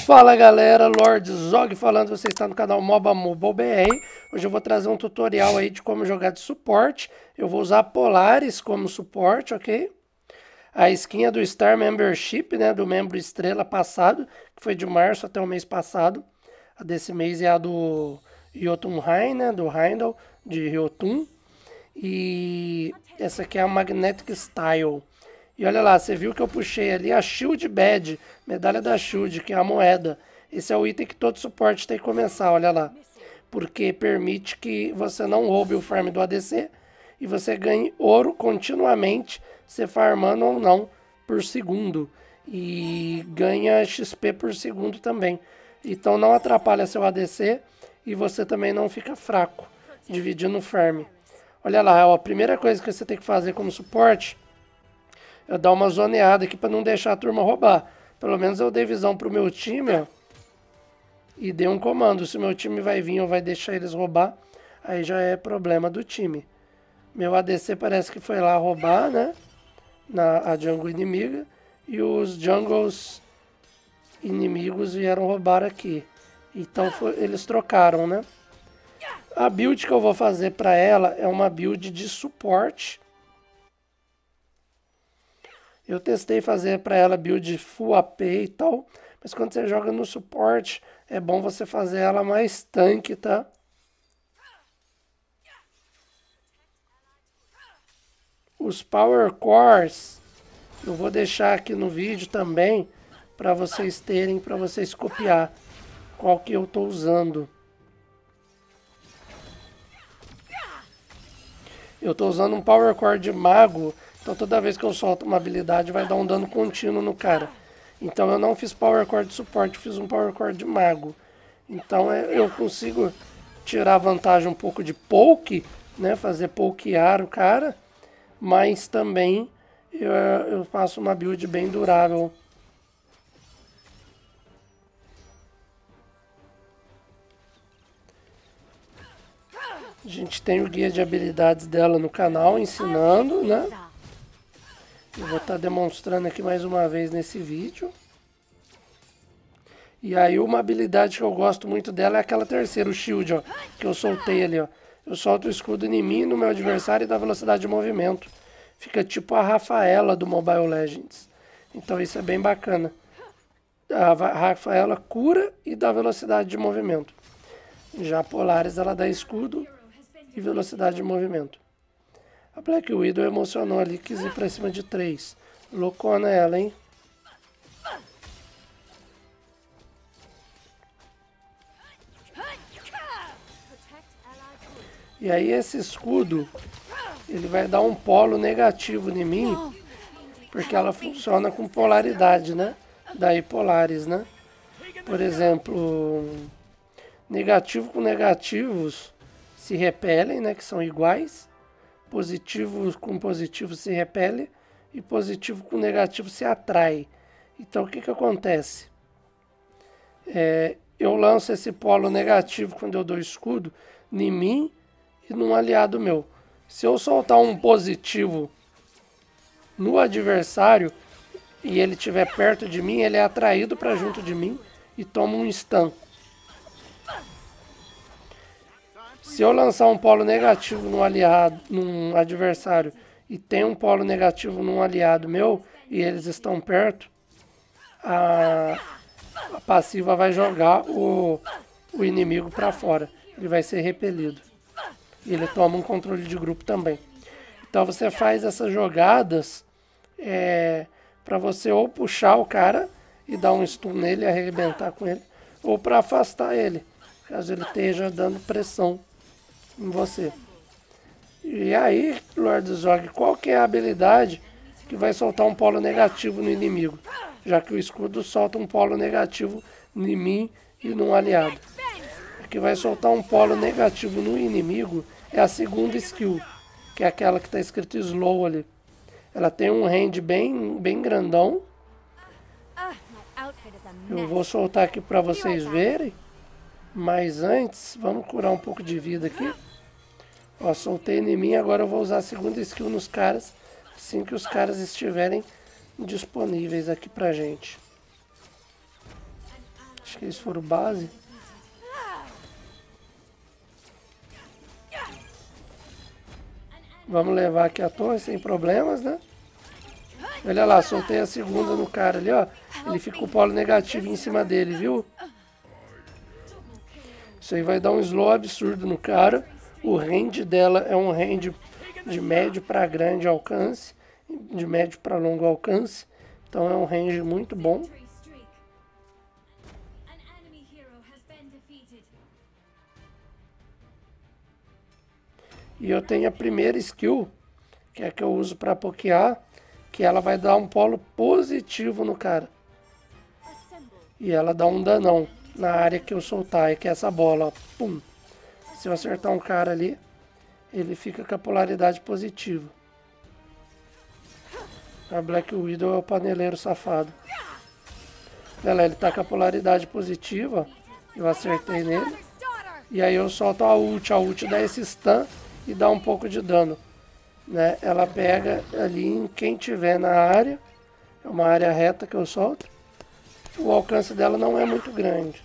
Fala galera, Lord Zog falando, você está no canal MOBA Mobile BR. Hoje eu vou trazer um tutorial aí de como jogar de suporte. Eu vou usar Polaris como suporte, ok? A skin é do Star Membership, né, do membro estrela passado, que foi de março até o mês passado. A desse mês é a do Jotunheim, né, do Heimdall, de Jotun. E essa aqui é a Magnetic Style. E olha lá, você viu que eu puxei ali a Shield Badge, medalha da Shield, que é a moeda. Esse é o item que todo suporte tem que começar, olha lá. Porque permite que você não roube o farm do ADC e você ganhe ouro continuamente, se farmando ou não, por segundo. E ganha XP por segundo também. Então não atrapalha seu ADC e você também não fica fraco, dividindo o farm. Olha lá, ó, a primeira coisa que você tem que fazer como suporte é dar uma zoneada aqui para não deixar a turma roubar. Pelo menos eu dei visão pro meu time, ó, e dei um comando. Se o meu time vai vir ou vai deixar eles roubar, aí já é problema do time. Meu ADC parece que foi lá roubar, né, a jungle inimiga, e os jungles inimigos vieram roubar aqui. Então eles trocaram, né. A build que eu vou fazer para ela é uma build de suporte. Eu testei fazer para ela build full AP e tal, mas quando você joga no suporte, é bom você fazer ela mais tanque, tá? Os Power Cores, eu vou deixar aqui no vídeo também, para vocês terem, para vocês copiar qual que eu tô usando. Eu tô usando um Power Core de Mago, então toda vez que eu solto uma habilidade vai dar um dano contínuo no cara. Então eu não fiz Power Core de suporte, fiz um Power Core de Mago. Então eu consigo tirar vantagem um pouco de poke, né, fazer pokear o cara, mas também eu faço uma build bem durável. A gente tem o guia de habilidades dela no canal ensinando, né? Eu vou estar demonstrando aqui mais uma vez nesse vídeo. E aí uma habilidade que eu gosto muito dela é aquela terceira, o shield, ó, que eu soltei ali, ó. Eu solto o escudo em mim, no meu adversário e dá velocidade de movimento. Fica tipo a Rafaela do Mobile Legends. Então isso é bem bacana. A Rafaela cura e dá velocidade de movimento. Já a Polaris ela dá escudo e velocidade de movimento. A Black Widow emocionou ali, quis ir pra cima de 3. Loucona ela, hein? E aí esse escudo, ele vai dar um polo negativo em mim, porque ela funciona com polaridade, né? Daí Polaris, né? Por exemplo, negativo com negativos se repelem, né? Que são iguais. Positivo com positivo se repele e positivo com negativo se atrai. Então o que que acontece? Eu lanço esse polo negativo quando eu dou escudo em mim e num aliado meu. Se eu soltar um positivo no adversário e ele estiver perto de mim, ele é atraído para junto de mim e toma um stun. Se eu lançar um polo negativo num adversário e tem um polo negativo num aliado meu e eles estão perto, a passiva vai jogar o inimigo para fora. Ele vai ser repelido. E ele toma um controle de grupo também. Então você faz essas jogadas para você ou puxar o cara e dar um stun nele e arrebentar com ele, ou para afastar ele, caso ele esteja dando pressão em você. E aí, Lord Zog, qual que é a habilidade que vai soltar um polo negativo no inimigo? Já que o escudo solta um polo negativo em mim e num aliado. O que vai soltar um polo negativo no inimigo é a segunda skill, que é aquela que está escrito slow ali. Ela tem um range bem grandão. Eu vou soltar aqui para vocês verem. Mas antes, vamos curar um pouco de vida aqui. Ó, soltei em mim, agora eu vou usar a segunda skill nos caras, assim que os caras estiverem disponíveis aqui pra gente. Acho que eles foram base. Vamos levar aqui a torre sem problemas, né? Olha lá, soltei a segunda no cara ali, ó. Ele fica com o polo negativo em cima dele, viu? Isso aí vai dar um slow absurdo no cara. O range dela é um range de médio para grande alcance, de médio para longo alcance. Então é um range muito bom. E eu tenho a primeira skill, que é a que eu uso para pokear, que ela vai dar um polo positivo no cara. E ela dá um danão na área que eu soltar, que é essa bola, ó. Pum. Se eu acertar um cara ali, ele fica com a polaridade positiva. A Black Widow é o paneleiro safado. Olha lá, ele tá com a polaridade positiva. Eu acertei nele. E aí eu solto a ult dá esse stun e dá um pouco de dano, né? Ela pega ali em quem tiver na área. É uma área reta que eu solto. O alcance dela não é muito grande,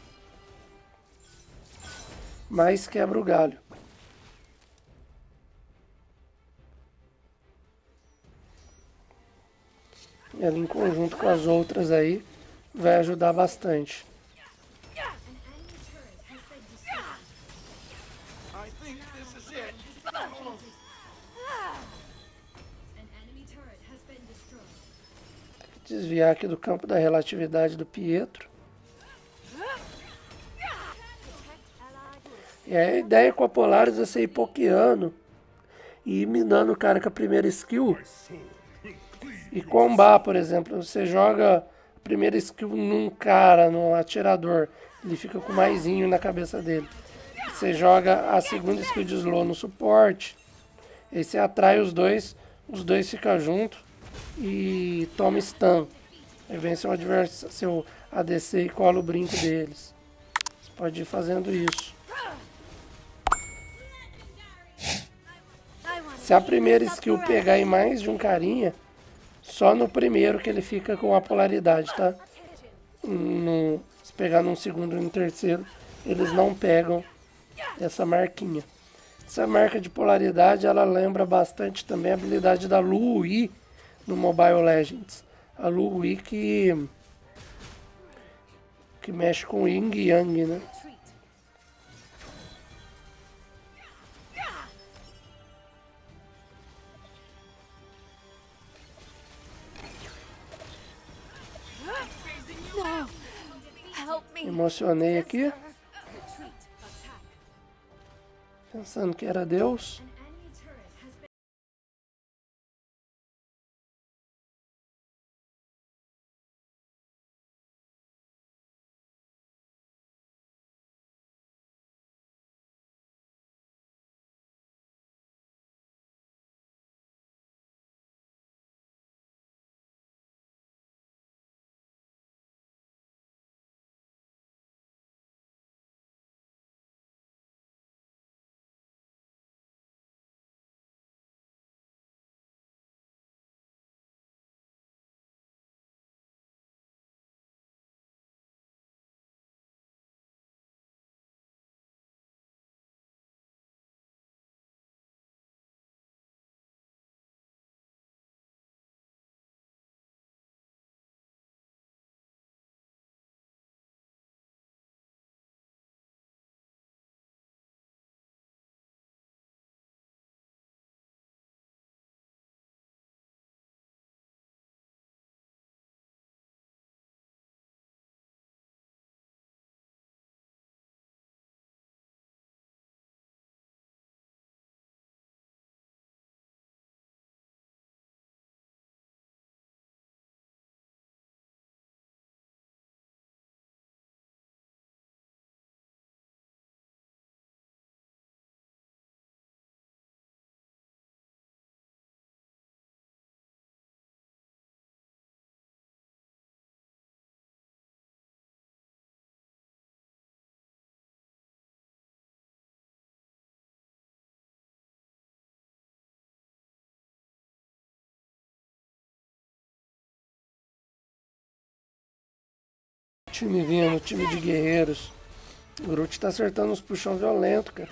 mas quebra o galho. Ela em conjunto com as outras aí vai ajudar bastante. Desviar aqui do campo da relatividade do Pietro. E a ideia com a Polaris é você ir pokeando e ir minando o cara com a primeira skill. E combar, por exemplo, você joga a primeira skill num cara, num atirador, ele fica com maisinho na cabeça dele. Você joga a segunda skill de slow no suporte, aí você atrai os dois ficam juntos e toma stun. Aí vem seu adversário, seu ADC e cola o brinco deles. Você pode ir fazendo isso. Se a primeira skill pegar em mais de um carinha, só no primeiro que ele fica com a polaridade, tá? Se pegar num segundo e no terceiro, eles não pegam essa marquinha. Essa marca de polaridade, ela lembra bastante também a habilidade da Lu Wei no Mobile Legends. A Lu Wei que mexe com Yin e Yang, né? Emocionei aqui, pensando que era Deus. time vindo, time de guerreiros. O Groot tá acertando uns puxão violento, cara.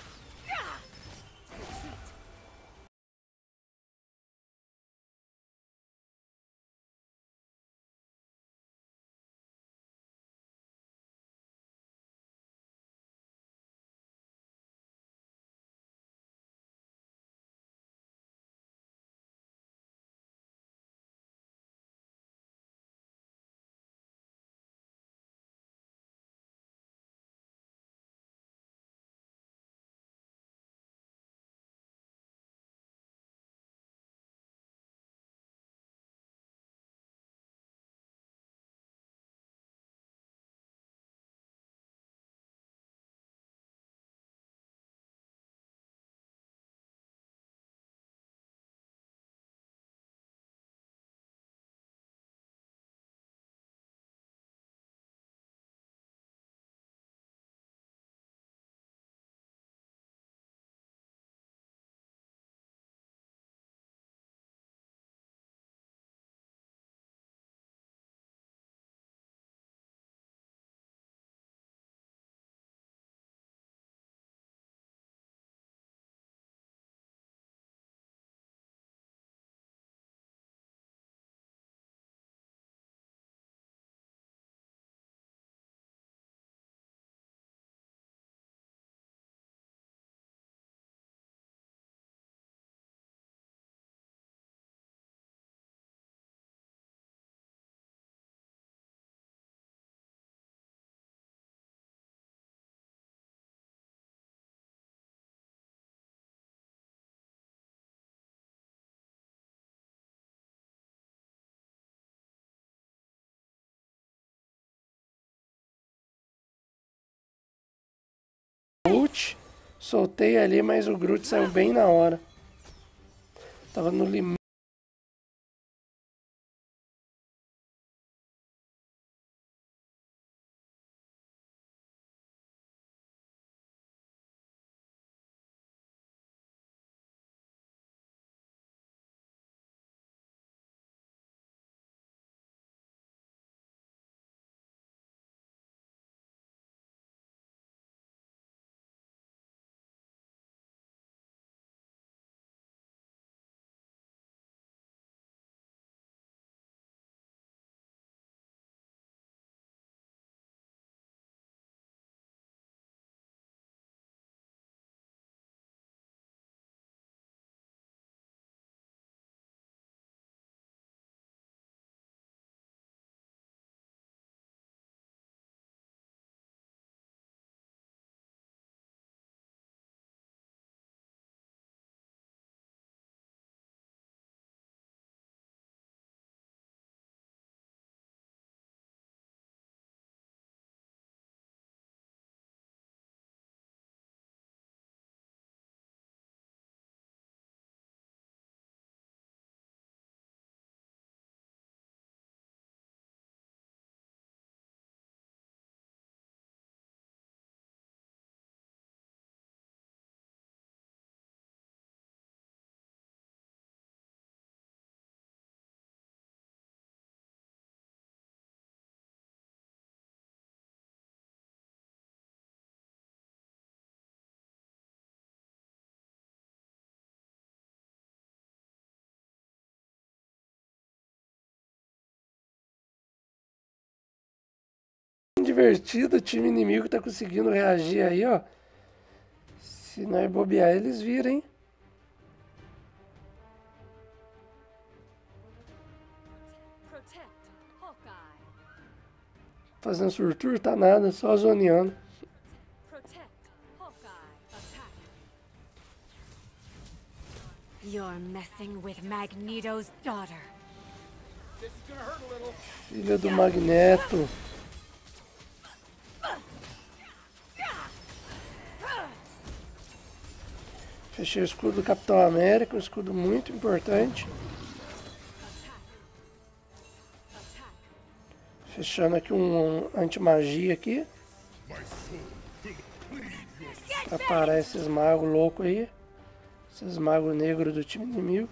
Ult, soltei ali, mas o Groot saiu bem na hora. Tava no limite. Divertido, o time inimigo tá conseguindo reagir aí, ó. Se não é bobear, eles viram, hein? Fazendo surtur, tá nada, só zoneando. You're messing with Magneto's daughter. Filha do Magneto. Fechei o escudo do Capitão América, um escudo muito importante. Fechando aqui um anti-magia aqui. Pra parar esses magos loucos aí. Esses magos negros do time inimigo.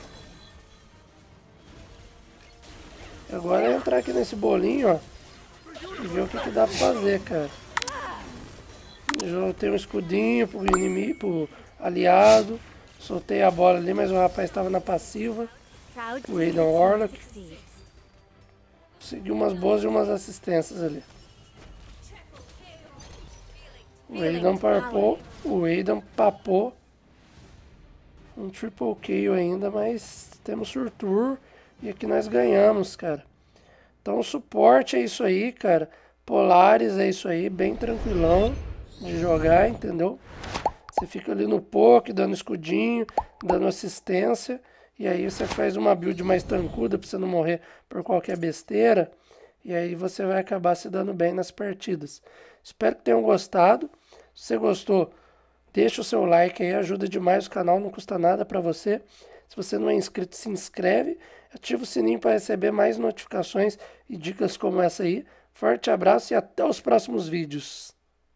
Agora é entrar aqui nesse bolinho, ó. E ver o que dá pra fazer, cara. Eu tenho um escudinho pro inimigo, pro aliado. Soltei a bola ali, mas o rapaz estava na passiva. O Aidan Warlock. Consegui umas boas e umas assistências ali. O Aidan parpou. O Aidan papou. Um triple kill ainda, mas temos Surtur. E aqui nós ganhamos, cara. Então o suporte é isso aí, cara. Polaris é isso aí, bem tranquilão de jogar, entendeu? Você fica ali no poke, dando escudinho, dando assistência. E aí você faz uma build mais tancuda pra você não morrer por qualquer besteira. E aí você vai acabar se dando bem nas partidas. Espero que tenham gostado. Se você gostou, deixa o seu like aí, ajuda demais o canal, não custa nada pra você. Se você não é inscrito, se inscreve. Ativa o sininho para receber mais notificações e dicas como essa aí. Forte abraço e até os próximos vídeos.